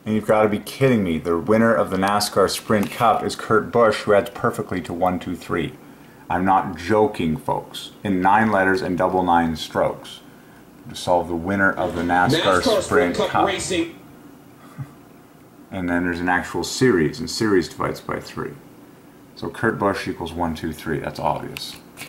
And you've got to be kidding me. The winner of the NASCAR Sprint Cup is Kurt Busch, who adds perfectly to 1, 2, 3. I'm not joking, folks. In 9 letters and double 9 strokes. To solve the winner of the NASCAR Sprint Cup. Racing. And then there's an actual series, and series divides by 3. So Kurt Busch equals 1, 2, 3. That's obvious.